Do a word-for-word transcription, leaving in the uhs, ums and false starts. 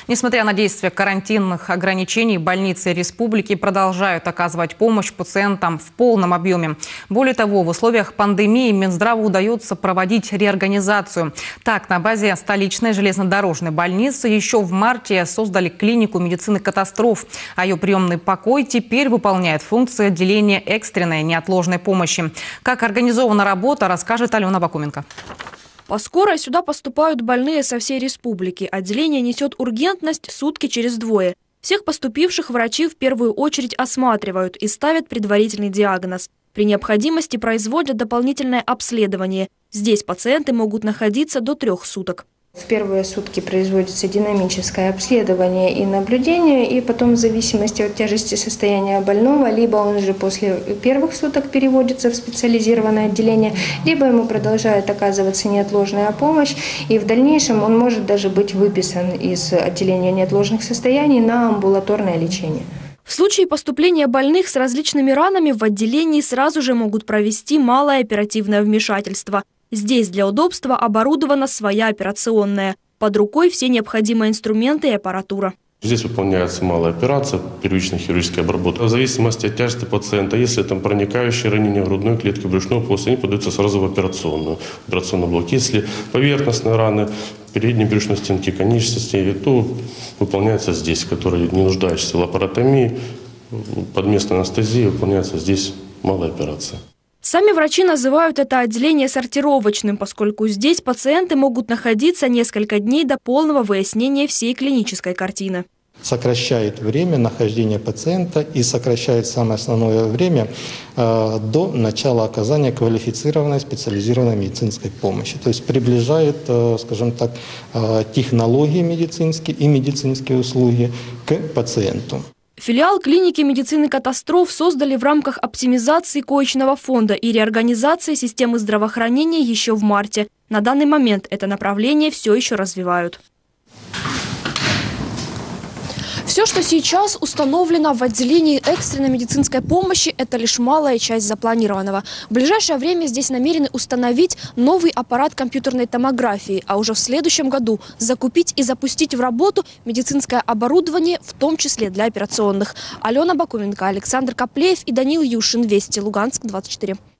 Несмотря на действия карантинных ограничений, больницы республики продолжают оказывать помощь пациентам в полном объеме. Более того, в условиях пандемии Минздраву удается проводить реорганизацию. Так, на базе столичной железнодорожной больницы еще в марте создали клинику медицины катастроф, а ее приемный покой теперь выполняет функции отделения экстренной неотложной помощи. Как организована работа, расскажет Алена Бакуменко. По скорой сюда поступают больные со всей республики. Отделение несет ургентность сутки через двое. Всех поступивших врачи в первую очередь осматривают и ставят предварительный диагноз. При необходимости производят дополнительное обследование. Здесь пациенты могут находиться до трех суток. В первые сутки производится динамическое обследование и наблюдение, и потом в зависимости от тяжести состояния больного, либо он уже после первых суток переводится в специализированное отделение, либо ему продолжает оказываться неотложная помощь, и в дальнейшем он может даже быть выписан из отделения неотложных состояний на амбулаторное лечение. В случае поступления больных с различными ранами в отделении сразу же могут провести малое оперативное вмешательство. Здесь для удобства оборудована своя операционная. Под рукой все необходимые инструменты и аппаратура. Здесь выполняется малая операция, первичная хирургическая обработка. В зависимости от тяжести пациента, если там проникающие ранения грудной клетки, брюшной полости, они подаются сразу в операционную, операционный блок. Если поверхностные раны передней брюшной стенки, конечностей, то выполняется здесь, которые не нуждающиеся в лапаротомии, под местной анестезией выполняется здесь малая операция. Сами врачи называют это отделение сортировочным, поскольку здесь пациенты могут находиться несколько дней до полного выяснения всей клинической картины. Сокращает время нахождения пациента и сокращает самое основное время э, до начала оказания квалифицированной специализированной медицинской помощи. То есть приближает, э, скажем так, э, технологии медицинские и медицинские услуги к пациенту. Филиал клиники медицины катастроф создали в рамках оптимизации коечного фонда и реорганизации системы здравоохранения еще в марте. На данный момент это направление все еще развивают. Все, что сейчас установлено в отделении экстренной медицинской помощи, это лишь малая часть запланированного. В ближайшее время здесь намерены установить новый аппарат компьютерной томографии, а уже в следующем году закупить и запустить в работу медицинское оборудование, в том числе для операционных. Алена Бакуменко, Александр Каплеев и Данил Юшин. Вести, Луганск, двадцать четыре.